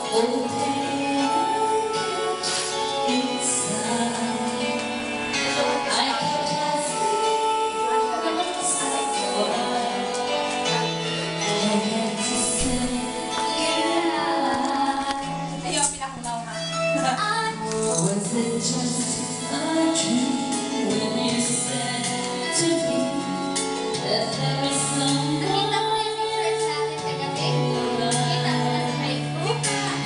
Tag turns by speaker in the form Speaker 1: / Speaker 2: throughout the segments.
Speaker 1: Was it just a dream when you said to me that there is some
Speaker 2: Nakita mo yung pictures natin kagabi? Nakita mo na sa Facebook?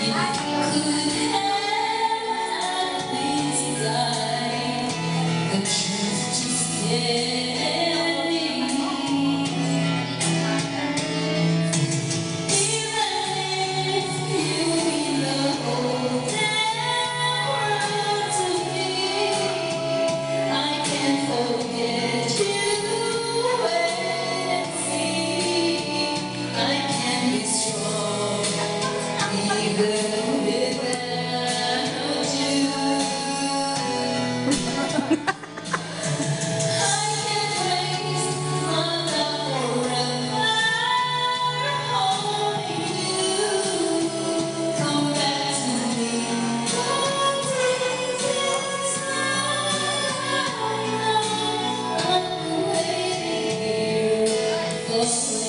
Speaker 1: the truth just scared me. Even if you mean the whole damn world to me, I can't forget you. Wait and see. I can be strong even without you. I can raise my love forever, only you. Come back to me. What is this I know? I've been waiting here for